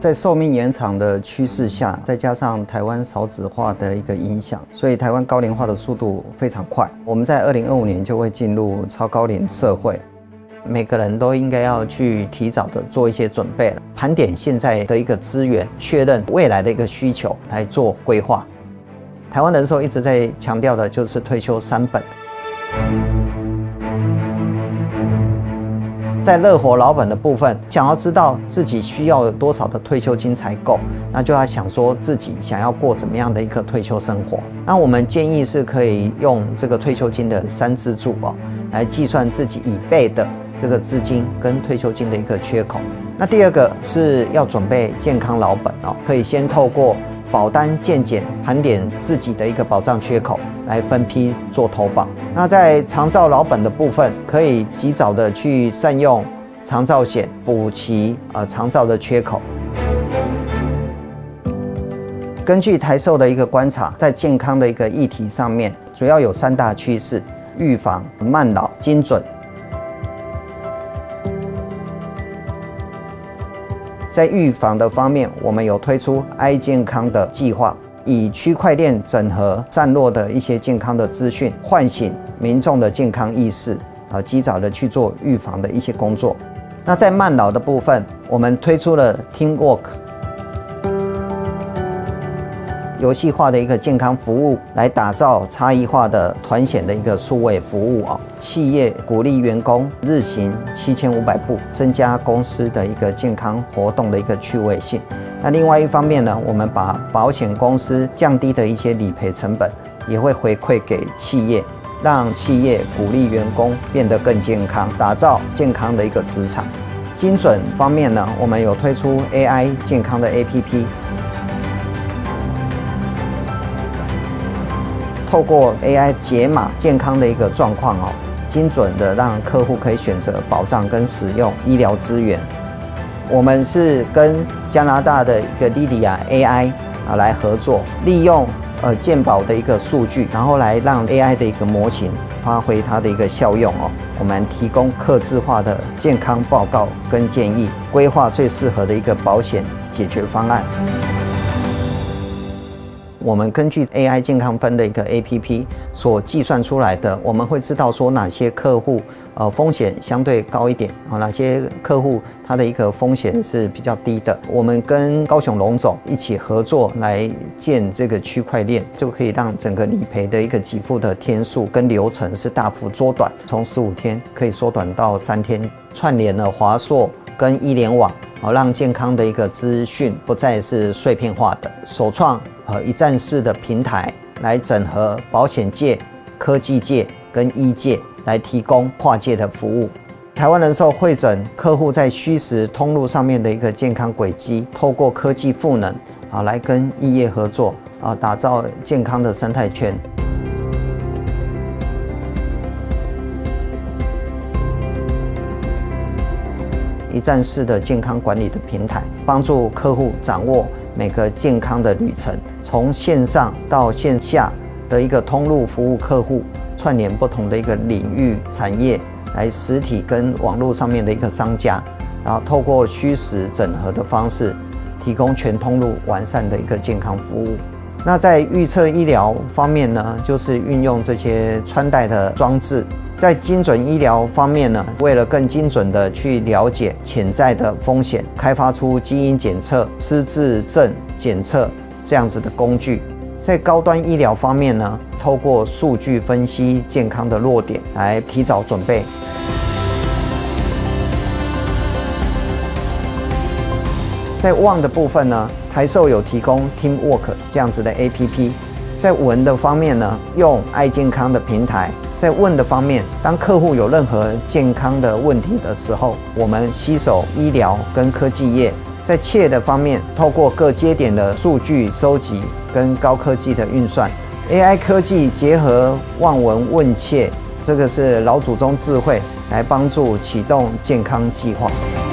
在寿命延长的趋势下，再加上台湾少子化的一个影响，所以台湾高龄化的速度非常快。我们在2025年就会进入超高龄社会，每个人都应该要去提早的做一些准备了，盘点现在的一个资源，确认未来的一个需求来做规划。台湾人寿一直在强调的就是退休3本。在乐活老本的部分，想要知道自己需要多少的退休金才够，那就要想说自己想要过怎么样的一个退休生活。那我们建议是可以用这个退休金的3支柱来计算自己已备的这个资金跟退休金的一个缺口。那第二个是要准备健康老本可以先透过保单健检盘点自己的一个保障缺口，来分批做投保。那在长照老本的部分，可以及早的去善用长照险补齐长照的缺口。根据台寿的一个观察，在健康的一个议题上面，主要有3大趋势：预防、慢老、精准。在预防的方面，我们有推出爱健康的计划，以区块链整合散落的一些健康的资讯，唤醒民众的健康意识，及早的去做预防的一些工作。那在慢老的部分，我们推出了 Teamwork 游戏化的一个健康服务，来打造差异化的团险的一个数位服务企业鼓励员工日行7500步，增加公司的一个健康活动的一个趣味性。那另外一方面呢，我们把保险公司降低的一些理赔成本，也会回馈给企业，让企业鼓励员工变得更健康，打造健康的一个职场。精准方面呢，我们有推出 AI 健康的 APP。透过 AI 解码健康的一个状况精准的让客户可以选择保障跟使用医疗资源。我们是跟加拿大的一个 Lydia AI 来合作，利用健保的一个数据，然后来让 AI 的一个模型发挥它的一个效用我们提供客制化的健康报告跟建议，规划最适合的一个保险解决方案。我们根据 AI 健康分的一个 APP 所计算出来的，我们会知道说哪些客户风险相对高一点哪些客户它的一个风险是比较低的。我们跟高雄荣总一起合作来建这个区块链，就可以让整个理赔的一个给付的天数跟流程是大幅缩短，从15天可以缩短到3天，串联了华硕跟医联网，让健康的一个资讯不再是碎片化的，首创一站式的平台来整合保险界、科技界跟医界，来提供跨界的服务。台湾人寿会诊客户在虚实通路上面的一个健康轨迹，透过科技赋能来跟医业合作打造健康的生态圈。一站式的健康管理的平台，帮助客户掌握每个健康的旅程，从线上到线下的一个通路服务客户，串联不同的一个领域产业，来实体跟网络上面的一个商家，然后透过虚实整合的方式，提供全通路完善的一个健康服务。那在预测医疗方面呢，就是运用这些穿戴的装置。在精准医疗方面呢，为了更精准的去了解潜在的风险，开发出基因检测、失智症检测这样子的工具。在高端医疗方面呢，透过数据分析健康的弱点，来提早准备。在望的部分呢，台寿有提供 Teamwork 这样子的 APP。在闻的方面呢，用爱健康的平台。在问的方面，当客户有任何健康的问题的时候，我们携手医疗跟科技业。在切的方面，透过各接点的数据收集跟高科技的运算 ，AI 科技结合望闻问切，这个是老祖宗智慧来帮助启动健康计划。